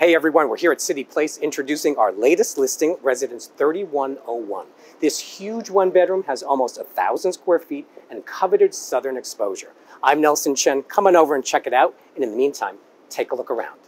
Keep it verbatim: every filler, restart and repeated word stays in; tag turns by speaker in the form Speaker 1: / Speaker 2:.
Speaker 1: Hey everyone, we're here at City Place introducing our latest listing, Residence thirty-one oh one. This huge one bedroom has almost a thousand square feet and coveted southern exposure. I'm Nelson Chen. Come on over and check it out. And in the meantime, take a look around.